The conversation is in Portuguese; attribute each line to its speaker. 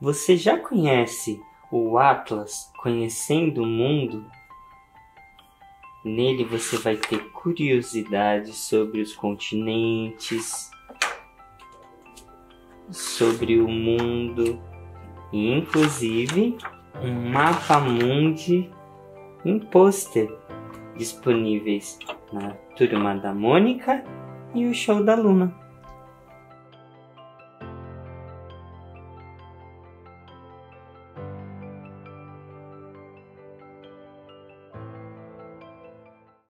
Speaker 1: Você já conhece o Atlas Conhecendo o Mundo? Nele você vai ter curiosidades sobre os continentes, sobre o mundo e inclusive um mapa mundi em pôster disponíveis na Turma da Mônica e o Show da Luna.